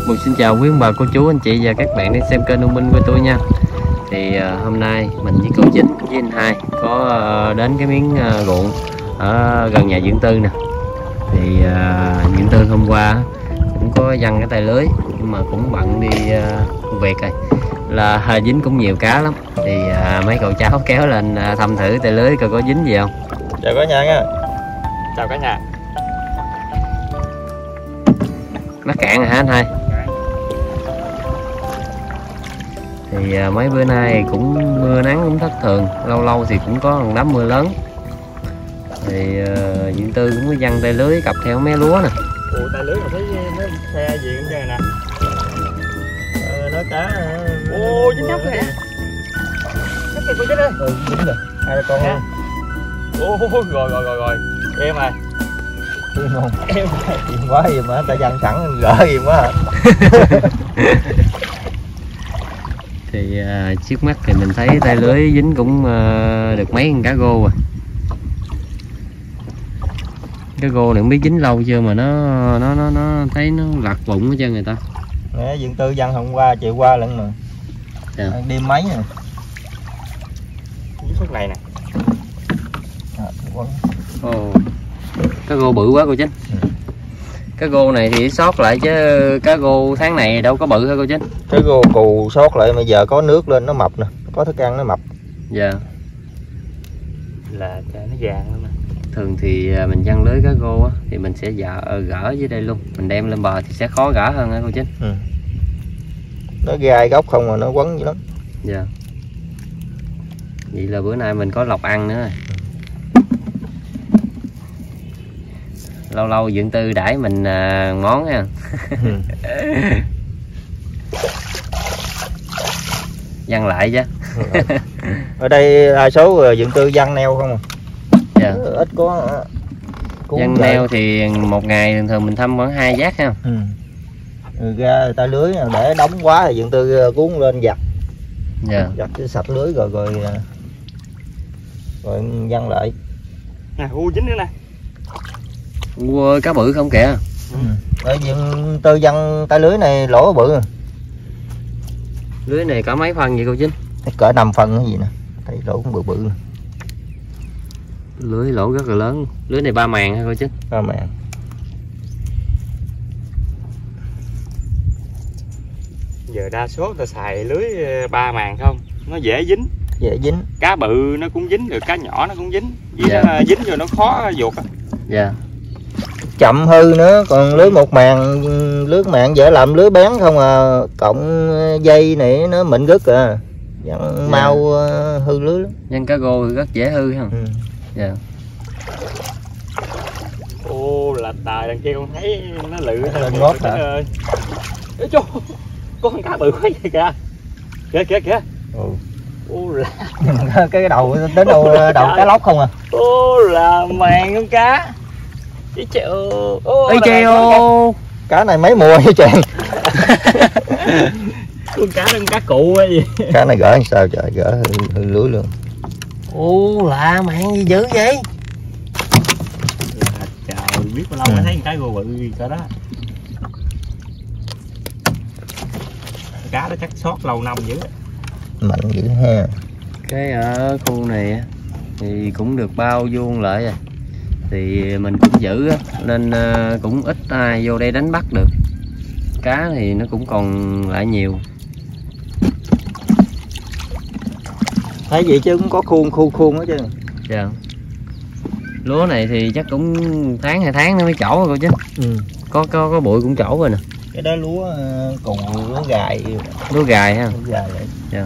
Một xin chào quý ông bà cô chú anh chị và các bạn đang xem kênh Nông Minh của tôi nha. Thì hôm nay mình với cô Chính với anh Hai có đến cái miếng ruộng ở gần nhà Dưỡng Tư nè. Thì Dưỡng Tư hôm qua cũng có văng cái tay lưới nhưng mà cũng bận đi việc rồi, là dính cũng nhiều cá lắm. Thì mấy cậu cháu kéo lên thăm thử tay lưới coi có dính gì không. Chào cả nhà nha. Chào cả nhà. Mắc cạn rồi hả anh Hai? Thì mấy bữa nay cũng mưa nắng cũng thất thường, lâu lâu thì cũng có một đám mưa lớn. Thì Dưỡng Tư cũng có văng tay lưới cặp theo mé lúa nè. Ủa tay lưới mà thấy nó xe gì cũng vậy nè. Nó cá. Ô dính nhóc kìa. Nhóc kìa cô chết ơi. Dính rồi. Hai con luôn. Ô rồi. Em à. Em không? Em quá gì mà ta văng sẵn gỡ gì quá à. Thì trước mắt thì mình thấy tay lưới dính cũng được mấy con cá rô rồi. Cái rô này không biết dính lâu chưa mà nó thấy nó lặt bụng hết trơn người ta. Nè Dưỡng Tư văng hôm qua chiều qua lận mà. Dạ. Đêm mấy nè. Dính khúc này nè. Cá rô bự quá cô Chính. Cá rô này thì sót lại chứ cá rô tháng này đâu có bự hả cô Chính? Cái rô cù sót lại mà giờ có nước lên nó mập nè, có thức ăn nó mập. Dạ. Là cho nó vàng luôn nè. Thường thì mình văng lưới cá rô á thì mình sẽ gỡ dưới đây luôn, mình đem lên bờ thì sẽ khó gỡ hơn hả cô Chính? Nó gai gốc không mà nó quấn dữ lắm. Dạ. Vậy là bữa nay mình có lộc ăn nữa rồi. Lâu lâu Dưỡng Tư đãi mình món ha. Văng lại chứ. Ở đây đa số Dưỡng Tư văng neo không à. Dạ. Ít có văng neo thì một ngày thường thường mình thăm khoảng 2 giác ha. Ra tay lưới để đóng quá thì Dưỡng Tư cuốn lên giặt. Dạ. Giặt cái sạch lưới rồi văng lại. Nè dính nữa nè. Cá bự không kìa. Ở Dưỡng Tư văng tay lưới này lỗ bự. Lưới này có mấy phân vậy cô Chính? Cỡ 5 phân cái gì nè. Thấy lỗ cũng bự bự. Lưới lỗ rất là lớn. Lưới này 3 màng hả cô Chính? 3 màng. Giờ đa số ta xài lưới 3 màng không, nó dễ dính. Dễ dính. Cá bự nó cũng dính, rồi cá nhỏ nó cũng dính. Vì Dạ. nó dính rồi nó khó vuột. Dạ. Chậm hư nữa, còn lưới một màng, lưới màng dễ làm lưới bén không à, cộng dây này nó mịn gứt à. Văng mau hư lưới lắm. Văng cá rô thì rất dễ hư ha. Dạ. Ô là tài đằng kia con thấy nó lự lên ngót hả? Ơi. Ê, chú, có con cá bự quá vậy kìa. Kìa. Ô là cái đầu đến đầu cá lóc không à. ô là màng con cá. Chứ trời ơi trời ơi. Cá này mấy mùa vậy trời. Con cá đó con cá cụ á gì. Cá này gỡ sao trời, gỡ hư lưới luôn. Ô lạ màng gì dữ vậy? Trời biết bao lâu mới thấy con cá rô bự gì cỡ đó. Cá đó chắc sót lâu năm dữ. Mạnh dữ ha. Cái ở khu này á thì cũng được bao vuông lại rồi. Thì mình cũng giữ á, nên cũng ít ai vô đây đánh bắt được. Cá thì nó cũng còn lại nhiều. Thấy vậy chứ cũng có khuôn hết chứ. Dạ. Lúa này thì chắc cũng tháng 2 tháng nó mới trổ rồi cô chứ. Có bụi cũng trổ rồi nè. Cái đó lúa còn lúa gài. Lúa gài ha. Lúa gài vậy. Dạ.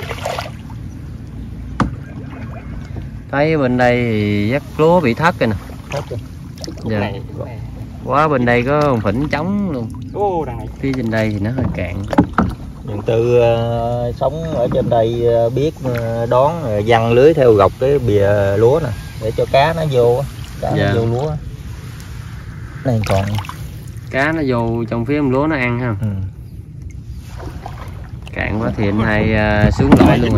Thấy bên đây thì chắc lúa bị thất rồi nè. Thất rồi. Dạ. Quá bên đây có một phỉnh trống luôn. Ô đằng này. Phía trên đây thì nó hơi cạn. Dưỡng Tư sống ở trên đây biết đón văng lưới theo gọc cái bìa lúa nè để cho cá nó vô, cá dạ. nó vô lúa. Này còn cá nó vô trong phía lúa nó ăn ha. Cạn quá thì anh Hai xuống lại luôn rồi.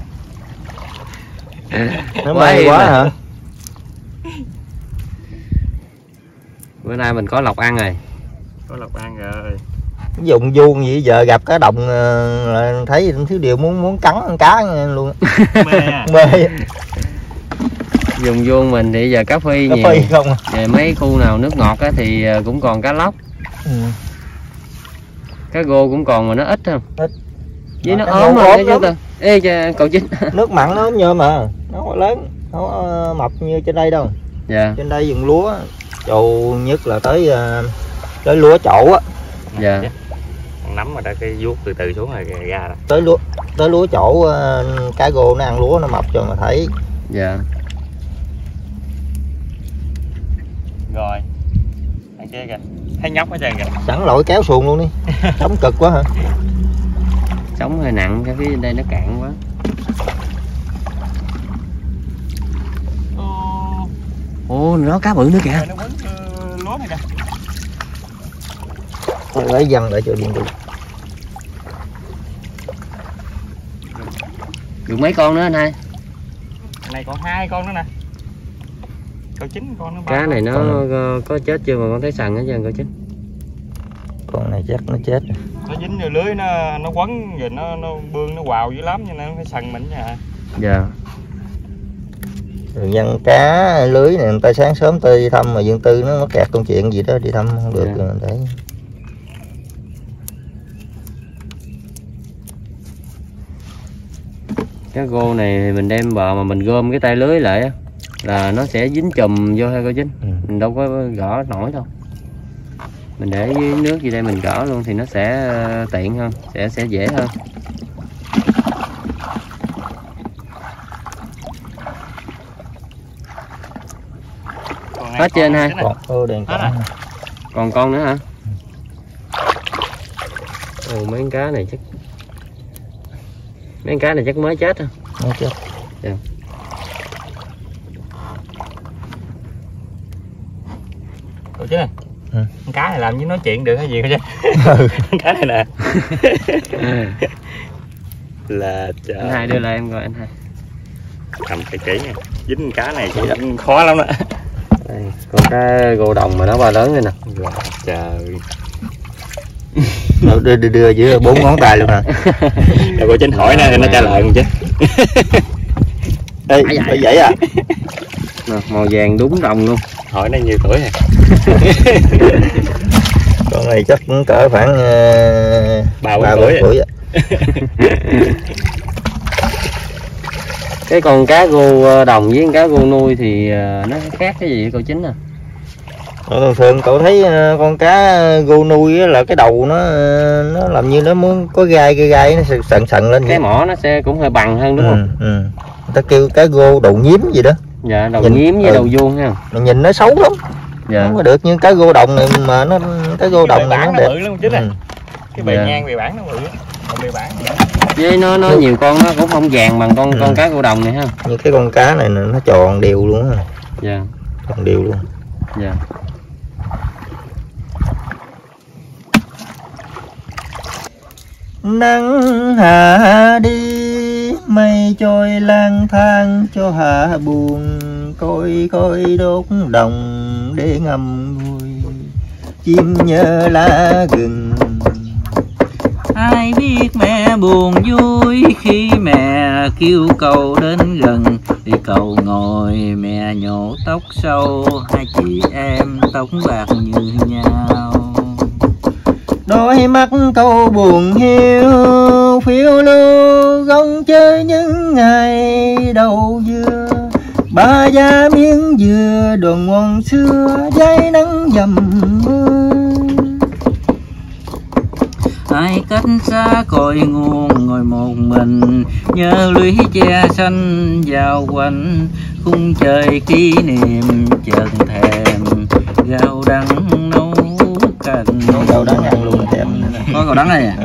Nó may quá hả? Bữa nay mình có lộc ăn rồi. Có lộc ăn rồi. Dùng vuông vậy giờ gặp cá đồng là thấy thiếu điều muốn cắn con cá luôn. Mê. Dùng vuông mình thì giờ cá phi nhiều. Phi không à. Về mấy khu nào nước ngọt á thì cũng còn cá lóc. Cá rô cũng còn mà nó ít không? Ít. Với nó ốm mà cái chú Tư. Ê cậu Chính. Nước mặn nó ốm nhôm mà, nó không lớn, không có mập như trên đây đâu. Dạ. Trên đây vườn lúa, trầu nhất là tới lúa chậu á. Dạ. Con nắm mà đã cái vuốt từ từ xuống rồi ra rồi. Tới lúa chậu cá rô nó ăn lúa nó mập cho mà thấy. Dạ. Rồi. Anh kia kìa. Thấy nhóc ở trên kìa. Sẵn lội kéo xuồng luôn đi. Sống cực quá hả? Sống hơi nặng, cái phía đây nó cạn quá. Ồ, nó cá bự nữa kìa. Nó quấn lúa này kìa. Thôi lấy văng lại cho điện đi. Được mấy con nữa anh hai? Này còn 2 con nữa nè. Cậu Chính con nó Cá này nó có chết chưa mà con thấy sần hết trơn cậu Chính? Con này chắc nó chết. Nó dính vô lưới nó quấn rồi nó bươn nó quào dữ lắm cho nên nó phải sần mình nha. Dạ. Rồi văng cá lưới này người ta sáng sớm tôi đi thăm mà Dương Tư nó kẹt công chuyện gì đó đi thăm không được. Dạ. Rồi để Cá rô này mình đem bờ mà mình gom cái tay lưới lại á là nó sẽ dính chùm vô hay cô Chính. Mình đâu có gõ nổi đâu. Mình để dưới nước gì đây mình gõ luôn thì nó sẽ tiện hơn, sẽ dễ hơn. Hết chưa anh hai? Còn con nữa hả? Ồ, mấy con cá này chắc mới chết hả? Mới chết. Dạ. Cậu Chính này. Con cá này làm như nói chuyện được hay gì chứ? Con cá này nè. Là trời. Anh hai đưa lại em coi anh hai. Cầm kỹ nha. Dính cá này cũng khó lắm đó. Đây, con cá rô đồng mà nó ba lớn đây nè. Trời. Đưa dưới 4 ngón tay luôn hả? Rồi cô Chính hỏi nó trả lời không chứ. Ê, vậy à? Nè, màu vàng đúng đồng luôn. Hỏi nó nhiêu tuổi rồi? Con này chắc cũng cỡ khoảng 3-4 tuổi. Cái con cá rô đồng với con cá rô nuôi thì nó khác cái gì cậu Chính à? Thường cậu thấy con cá rô nuôi là cái đầu nó làm như nó muốn có gai nó sần lên. Cái mỏ nó sẽ cũng hơi bằng hơn đúng không? Người ta kêu cá rô đầu nhím gì đó. Dạ, đầu nhím với đầu vuông ha. Nhìn nó xấu lắm. Dạ. Không có được như cá rô đồng này mà nó cá rô đồng này nó đẹp. Bự lắm chứ này. Cái bề ngang bề bản nó bự lắm. Còn bề bản với nó nhiều con nó cũng không vàng bằng con cá rô đồng này ha. Như cái con cá này nó tròn đều luôn á. Dạ. Tròn đều luôn. Dạ. Nắng hạ đi mây trôi lang thang cho hạ buồn, coi đốt đồng để ngâm vui chim nhớ lá gừng. Ai biết mẹ buồn vui khi mẹ kêu cầu đến gần, đi cầu ngồi mẹ nhổ tóc sâu, hai chị em tóc bạc như nhau. Đôi mắt câu buồn hiu phiêu lưu gông chơi những ngày đầu dưa, ba gia miếng dừa đường ngon xưa dây nắng dầm mưa. Ai cách xa cội nguồn ngồi một mình, nhớ lũy che xanh vào quanh khung trời kỷ niệm chợt thèm gạo đắng nấu canh. Gạo đắng ăn luôn thèm. Có gạo đắng này à?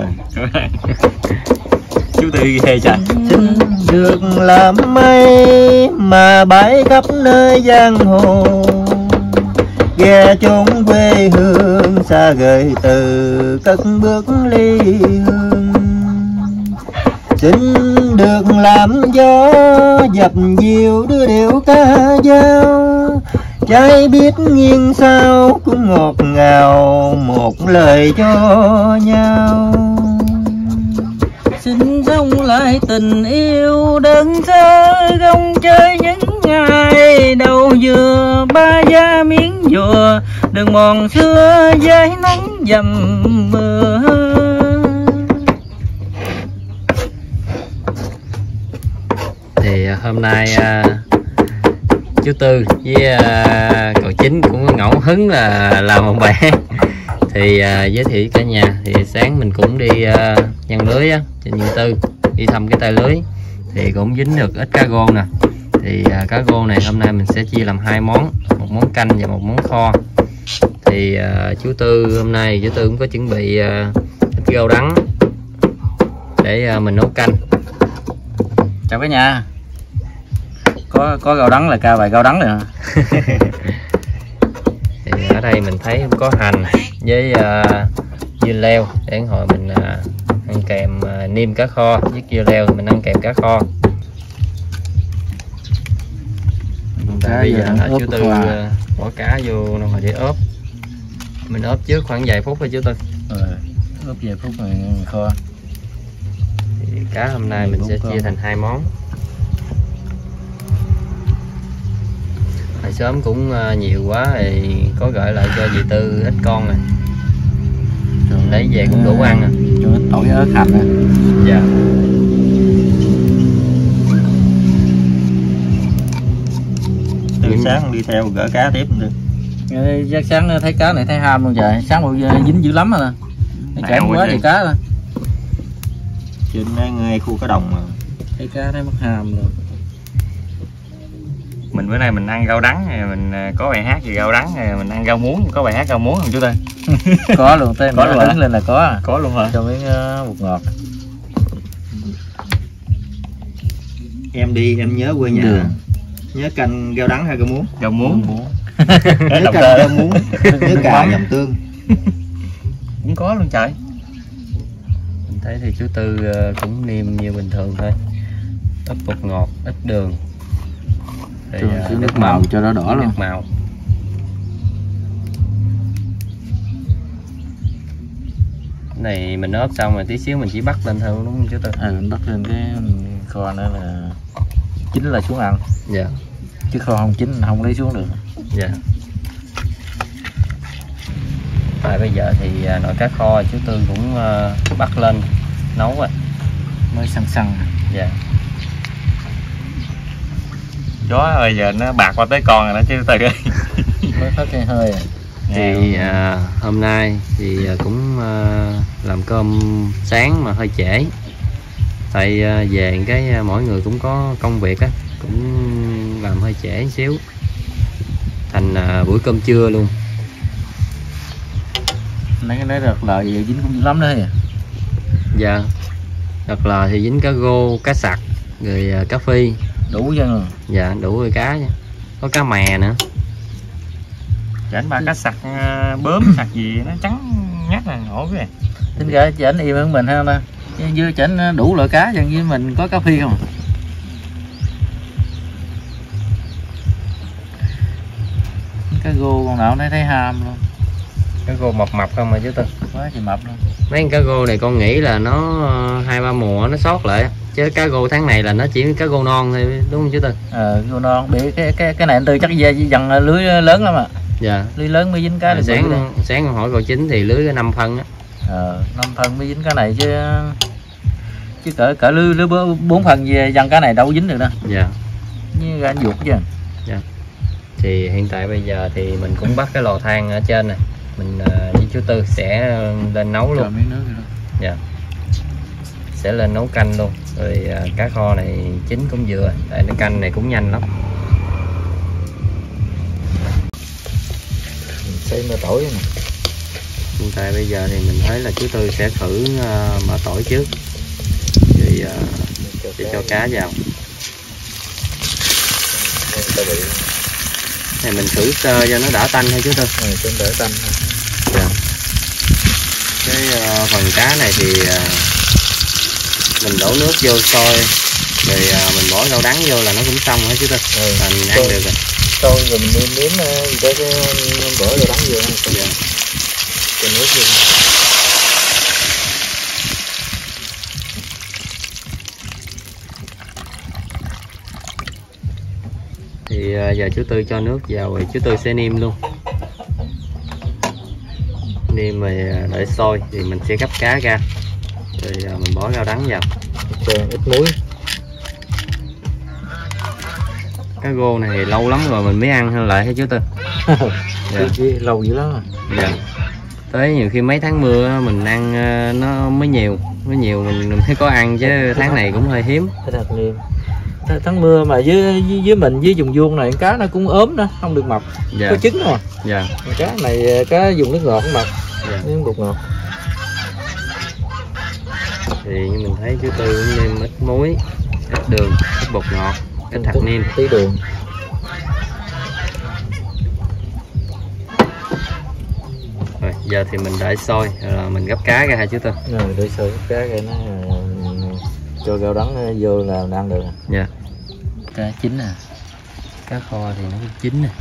chú Tư ghê trời. Xin được làm mây mà bãi khắp nơi giang hồ, ghe chốn quê hương xa gửi từ cất bước ly hương. Xin được làm gió dập dìu đưa điệu ca dao, Trái biết nghiêng sao cũng ngọt ngào một lời cho nhau. Xin sống lại tình yêu đơn sơ, không chơi những ngày đầu dừa ba giá miếng dừa, đừng mòn xưa giấy nắng dầm mưa. Thì hôm nay chú Tư với cậu Chính cũng ngẫu hứng là làm một bài hát. Thì giới thiệu cả nhà, thì sáng mình cũng đi nhăn lưới á, trên Nhân Tư đi thăm cái tay lưới thì cũng dính được ít cá gô nè. Thì cá gô này hôm nay mình sẽ chia làm 2 món, một món canh và một món kho. Thì chú Tư hôm nay chú Tư cũng có chuẩn bị ít rau đắng để mình nấu canh. Chào cả nhà. Có rau đắng là ca bài rau đắng rồi. Thì ở đây mình thấy có hành với dưa leo để hồi mình ăn kèm niêm cá kho, với dưa leo mình ăn kèm cá kho. Bây giờ chú Tư bỏ cá vô rồi để ốp. Mình ốp trước khoảng vài phút thôi chú Tư. Ốp vài phút rồi kho. Thì cá hôm nay mình sẽ chia thành 2 món. Hồi sớm cũng nhiều quá thì có gửi lại cho dì Tư ít con này, lấy về cũng đủ ăn. Cho ít tỏi ớt hành nè. Dạ. Từ sáng đi theo gỡ cá tiếp được. Giấc sáng thấy cá này thấy ham luôn trời, sáng một dính dữ lắm rồi nè. Chạy quá thì cá rồi. Trên ngay khu cá đồng mà. Thấy cá thấy mất ham rồi. Mình bữa nay mình ăn rau đắng, mình có bài hát gì rau đắng, mình ăn rau muống, có bài hát rau muống không chú Tư? Có luôn, tên có luôn đứng lên là có. Có luôn hả? Cho miếng bột ngọt. Em đi em nhớ quê nhà. Đường. Nhớ canh rau đắng hay rau muống? Rau muống. Nhớ canh rau muống, nhớ cà dầm tương. Cũng có luôn trời. Mình thấy thì chú Tư cũng niêm như bình thường thôi. Ít bột ngọt, ít đường. Thì nước màu cho nó đỏ luôn. Nước màu. Này mình ốp xong rồi tí xíu mình chỉ bắt lên thôi đúng không chú Tư? Mình bắt lên cái kho nữa là chín là xuống ăn. Dạ. Chứ kho không chín không lấy xuống được. Dạ. Tại bây giờ thì nồi cá kho chú Tư cũng bắt lên nấu rồi. Mới săn. Dạ. Gió ơi giờ nó bạc qua tới con rồi đó chứ Tư ơi. Mới phát cái hơi à. Thì hôm nay thì cũng làm cơm sáng mà hơi trễ. Tại về cái mỗi người cũng có công việc á, cũng làm hơi trễ một xíu. Thành buổi cơm trưa luôn. Mấy cái đợt lờ gì dính cũng dữ lắm đó. Dạ. Đợt lờ thì dính cá gô, cá sặc, rồi cá phi. Đủ chưa rồi. Dạ đủ rồi cá nha. Có cá mè nữa. Chảnh ba cá sặc bướm sặc gì nó trắng nhát là ngộ cái. Tính ra chảnh im hơn mình ha ta. Chứ chảnh đủ loại cá chẳng như mình có cá phi không. Cá gô con nào thấy ham luôn. Cá gô mập không mà chứ Tư. Quá thì mập luôn. Mấy con cá gô này con nghĩ là nó 2-3 mùa nó sót lại, chứ cá gô tháng này là nó chỉ cá gô non thôi đúng không chú Tư? Gô non bị cái này anh Tư chắc dần lưới lớn lắm à. Dạ. Lưới lớn mới dính cá được. Sáng con hỏi cậu Chính thì lưới 5 phân á. 5 phân mới dính cá này chứ cỡ lưới 4 phân về dần cá này đâu dính được đâu. Dạ. Như anh ruột chứ. Dạ. Thì hiện tại bây giờ thì mình cũng bắt cái lò than ở trên này, mình với chú Tư sẽ lên nấu luôn. Miếng nước rồi. Dạ. Sẽ lên nấu canh luôn. Rồi cá kho này chín cũng vừa, tại cái canh này cũng nhanh lắm. Xay mỡ tỏi nè. Hiện tại bây giờ thì mình thấy là chú Tư sẽ thử mỡ tỏi trước, thì để cho cá vào. Này mình thử sơ cho nó đỡ tanh thôi chú Tư. Cho đỡ tanh thôi. Dạ. Cái phần cá này thì mình đổ nước vô sôi Rồi mình bỏ rau đắng vô là nó cũng xong hết chứ Tư. Là mình ăn được rồi. Thôi rồi mình nếm gì đó cái bỏ rau đắng vô ăn. Dạ. Cho nước vô. Thì giờ chú Tư cho nước vào rồi chú Tư sẽ nêm luôn. Nêm rồi đợi sôi thì mình sẽ gấp cá ra. Rồi mình bỏ rau đắng vào. Ít muối. Cá rô này thì lâu lắm rồi mình mới ăn lại hả chú Tư? Dạ. Lâu dữ lắm. Dạ. Tới nhiều khi mấy tháng mưa mình ăn nó mới nhiều mình mới có ăn chứ tháng này cũng hơi hiếm. Thật niềm. Tháng mưa mà dưới mình dưới vùng vuông này cá nó cũng ốm đó, không được mập. Dạ. Có trứng mà. Dạ. Cá này cá dùng nước ngọt cũng mập. Dạ. Nước bột ngọt. Thì như mình thấy chú Tư cũng nêm ít muối, ít đường, ít bột ngọt, ít hạt nêm, tí đường. Rồi giờ thì mình đợi sôi rồi mình gấp cá ra hả chú Tư? Rồi đợi sôi gấp cá ra nó cho rau đắng vô là ăn được. Dạ. Cá chín à. Cá kho thì nó cũng chín nè.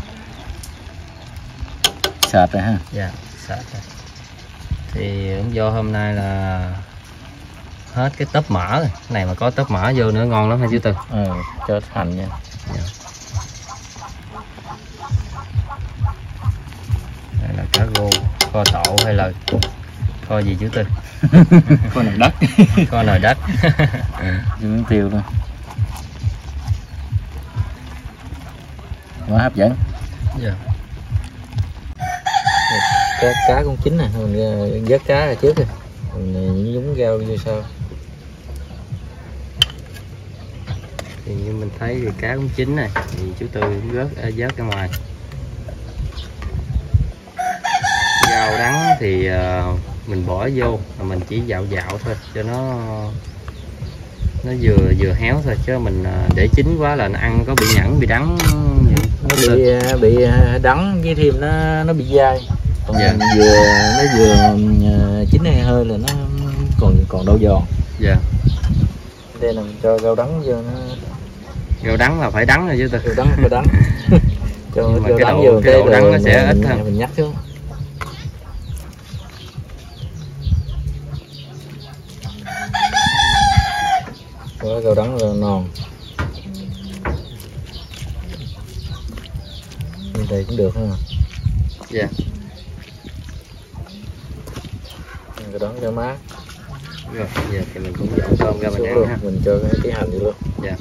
Sệt rồi ha. Dạ, sạch rồi. Thì cũng do hôm nay là hết cái tớp mỡ rồi. Cái này mà có tớp mỡ vô nữa ngon lắm hả chú Tư? Cho hành nha. Dạ. Đây là cá rô, kho tộ hay là kho gì chú Tư? Kho nồi đất. Kho nồi đất. Miếng tiêu luôn. Quá hấp dẫn. Dạ. Cá cũng chín nè, mình vớt cá ra trước rồi. Mình nhúng rau vô sau. Thì như mình thấy thì cá cũng chín này, thì chú Tư cũng vớt ra ngoài. Rau đắng thì mình bỏ vô, mình chỉ dạo thôi cho nó vừa héo thôi, chứ mình để chín quá là nó ăn có bị nhẫn bị đắng. Nó bị đắng với thêm nó bị dai. Còn dạ. nó vừa chín hay hơi là nó còn đâu giòn. Dạ. Đây là mình cho rau đắng vô nó. Rau đắng là phải đắng rồi chứ Tư. Rau đắng phải đắng. cho cái đắng độ, vô cái độ đắng nó sẽ ít hơn. Mình nhắc chứ. Có rau đắng là non. Như đây cũng được không? Dạ. Rau đắng cho mát. Rồi giờ thì mình cũng dọn tôm ra mình ăn ha. Mình cho cái hành vô luôn. Dạ.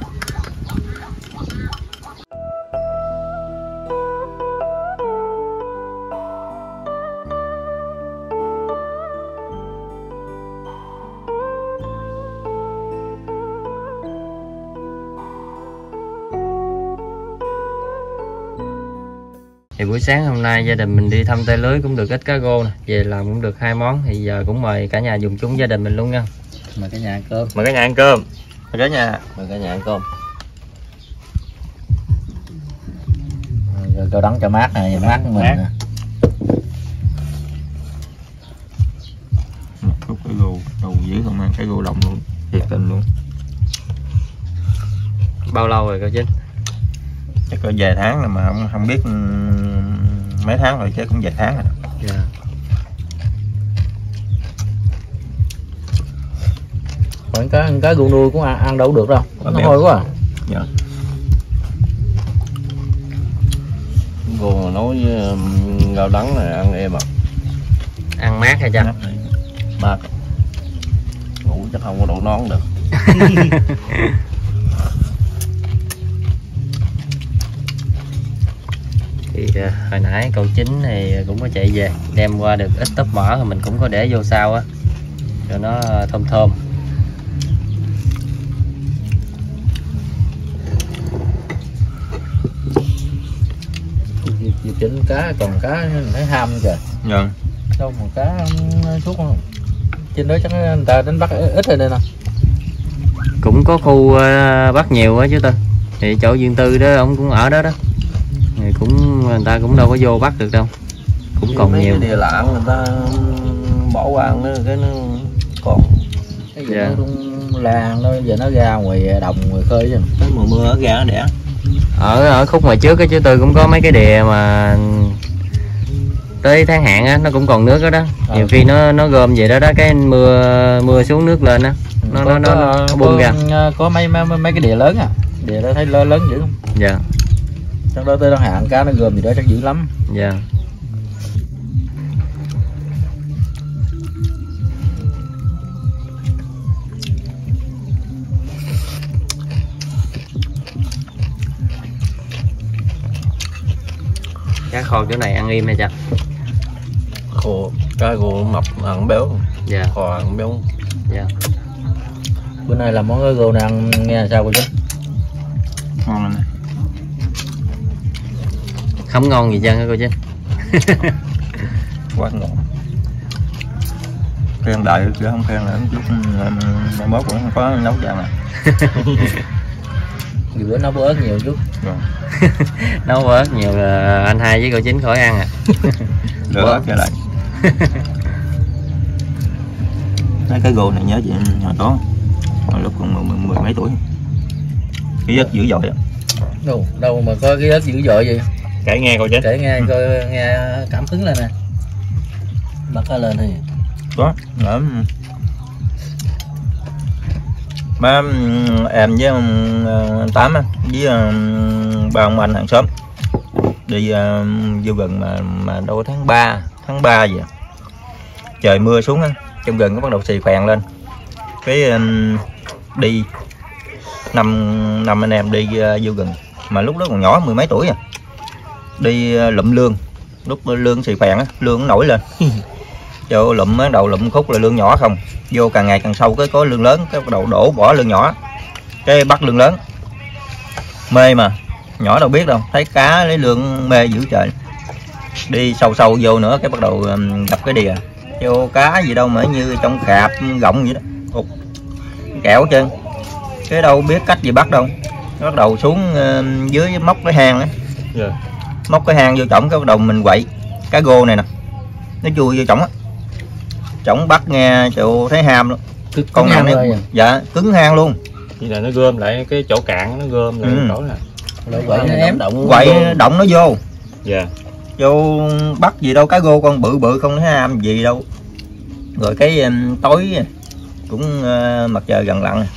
Thì buổi sáng hôm nay gia đình mình đi thăm tay lưới cũng được ít cá rô nè, về làm cũng được 2 món, thì giờ cũng mời cả nhà dùng chung gia đình mình luôn nha. Mời cả nhà ăn cơm. Mời cả nhà ăn cơm. Mời cả nhà ăn cơm. Rau đắng cho mát này, mát của mình nè. Khúc cái gù đầu dữ không ăn cái gù đồng luôn, thiệt tình luôn. Bao lâu rồi cô Chính? Chắc có vài tháng rồi mà không biết mấy tháng rồi, chứ cũng vài tháng rồi. Dạ. Khoảng cá gù nuôi cũng ăn đâu được đâu, nó hôi quá. Dạ. Gù nấu với rau đắng này ăn êm à. Ăn mát hay chăng? Mát. Ngủ chắc không có độ nón được. Thì hồi nãy cậu Chính này cũng có chạy về đem qua được ít tóp mỡ, rồi mình cũng có để vô sau á cho nó thơm thơm. Chính cá còn cá thấy ham kìa. Dạ. Đâu mà cá suốt không? Trên đó chắc người ta đánh bắt ít rồi đây nè. Cũng có khu bắt nhiều á chứ Tư. Thì chỗ Duyên Tư đó ông cũng ở đó đó. Thì cũng người ta cũng đâu có vô bắt được đâu. Cũng còn mấy nhiều. cái địa lạng người ta bỏ qua nữa cái nó còn. Cái gì nó la nó giờ nó ra ngoài đồng ngoài khơi chứ. Tới mùa mưa nó ra nó đẻ. Ở khúc ngoài trước cái chú Tư cũng có mấy cái đìa mà tới tháng hạn á nó cũng còn nước đó đó. Nhiều khi nó gom về đó đó, cái mưa xuống nước lên á nó bung ra. Có mấy cái đìa lớn à, đìa đó thấy lớn dữ không? Dạ. Trong đó tới tháng hạn cá nó gom gì đó chắc dữ lắm. Dạ. Cá kho chỗ này ăn im hay chăng? Khô, cá khô mập ăn béo. Dạ. Kho ăn béo. Dạ. Bữa nay làm món cá rô này ăn nghe sao cô chú? Ngon lắm. Không ngon gì chăng hả cô chú? Quá ngon. Khen đại chứ không khen là chút mai mốt cũng không có nấu chả này. Dù bữa nấu bớt nhiều chút. Nấu bớt nhiều là anh Hai với cô Chính khỏi ăn à. Được trở lại. Nói cái gồ này nhớ chị hồi đó hồi lúc còn mười mấy tuổi. Cái giấc dữ dội á. Đâu mà có cái giấc dữ dội gì. Kể nghe cô Chính. Kể nghe coi nghe cảm hứng lên nè. Bắt cá lên thì. Có ở má em với ông Tám á, với ba ông anh hàng xóm đi vô gần mà đâu tháng 3 vậy. Trời mưa xuống á, trong rừng nó bắt đầu xì phèn lên. Cái đi năm anh em đi vô rừng mà lúc đó còn nhỏ mười mấy tuổi à. Đi lụm lương, lúc lương xì phèn á, lương nó nổi lên. Cho lụm đầu lụm khúc là lương nhỏ không, vô càng ngày càng sâu cái có lương lớn, cái bắt đầu đổ bỏ lương nhỏ, cái bắt lương lớn. Mê mà nhỏ đâu biết đâu, thấy cá lấy lương mê dữ trời. Đi sâu vô nữa cái bắt đầu gặp cái đìa, vô cá gì đâu mà như trong cạp gọng vậy đó. Ủa, kẹo chứ cái đâu biết cách gì bắt đâu. Nó bắt đầu xuống dưới móc cái hang á. Yeah. Móc cái hang vô trỏng, cái bắt đầu mình quậy cá gô này nè, nó chui vô trỏng á. Trỏng bắt nghe chịu thấy ham luôn. Con nào này dạ cứng hang luôn. Chỉ là nó gom lại cái chỗ cạn, nó gom lại chỗ này. Quậy động nó vô. Dạ. Vô bắt gì đâu, cá gô con bự không thấy ham gì đâu. Rồi cái tối cũng mặt trời gần lặn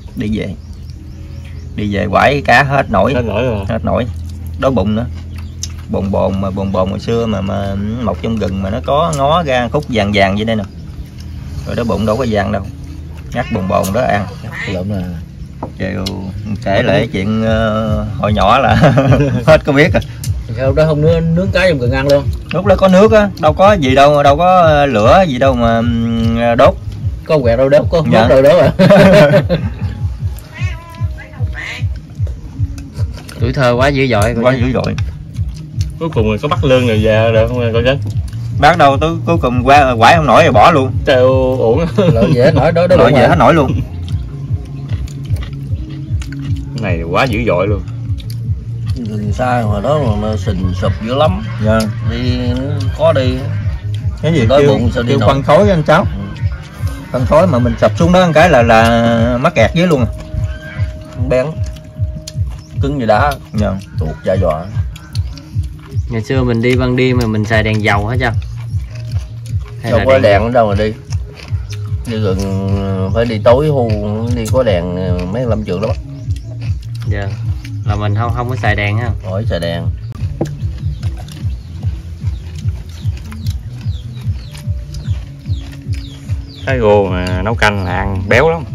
đi về quải cá hết nổi rồi. Hết nổi đói bụng nữa. Bồn hồi xưa mà mọc trong rừng mà nó có ngó ra khúc vàng vậy đây nè. Rồi đó bụng đâu có vàng đâu, ngắt bồn đó ăn. Chịu kể lại chuyện hồi nhỏ là hết có biết à. Sao đó không nướng cá trong rừng ăn luôn? Lúc đó có nước á, đâu có gì đâu có lửa gì đâu mà đốt. Có quẹt đâu đốt, có hút đâu đốt à. Tuổi thơ quá dữ dội. Quá dữ dội. Cuối cùng rồi có bắt lương rồi về được không cô Chính? Bắt đầu tới cuối cùng qua quải không nổi rồi bỏ luôn. Trời uổng. Lỡ dễ nổi đó lỡ dễ hết nổi luôn. Cái này quá dữ dội luôn. Rừng xa hồi đó mà nó sình sụp dữ lắm. Dạ. Đi khó đi. Cái gì kêu phân khối anh cháu. Phân khối mà mình sập xuống đó một cái là mắc kẹt dưới luôn. Bén. Cứng như đá. Dạ. Tuột da dọa. Ngày xưa mình đi ban đêm mà mình xài đèn dầu hả chăng? Đâu có đèn ở đâu mà đi. Đi gần phải đi tối hù, đi có đèn mấy lâm trường lắm. Dạ. Là mình không có xài đèn ha. Khỏi xài đèn. Cái gô mà nấu canh là ăn béo lắm.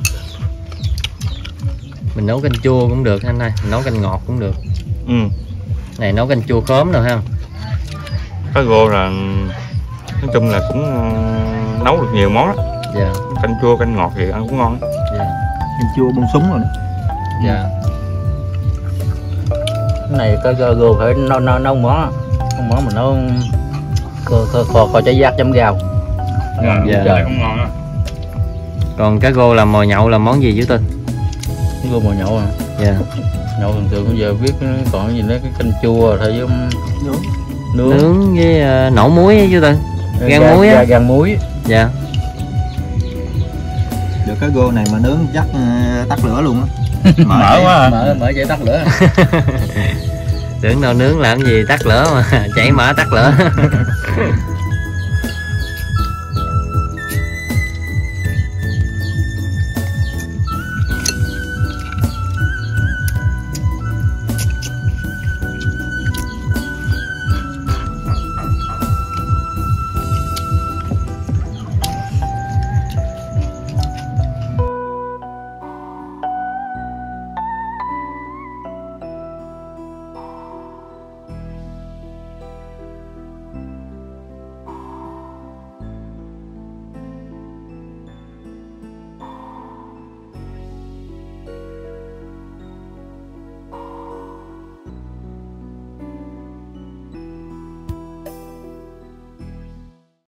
Mình nấu canh chua cũng được anh ơi, mình nấu canh ngọt cũng được. Ừ. Này nấu canh chua khóm rồi ha. Cái gô là nói chung là cũng nấu được nhiều món đó. Dạ. Canh chua canh ngọt thì ăn cũng ngon. Dạ. Canh chua bông súng rồi đó. Dạ. Cái này cái gô phải nấu món mình nấu kho trái giác chấm rau. Dạ. Trời cũng ngon đó. Còn cá gô làm mồi nhậu là món gì chú Tư? Cái gô mồi nhậu à? Dạ. Nhậu thường thường bây giờ biết còn cái gì nữa, cái canh chua thôi với nướng với nổ muối với chú Tư. Gan muối á. Gan muối. Dạ. Được cái gô này mà nướng chắc tắt lửa luôn á. Mở quá à. Mở chạy tắt lửa. Tưởng đâu nướng làm gì tắt lửa mà chảy mở tắt lửa.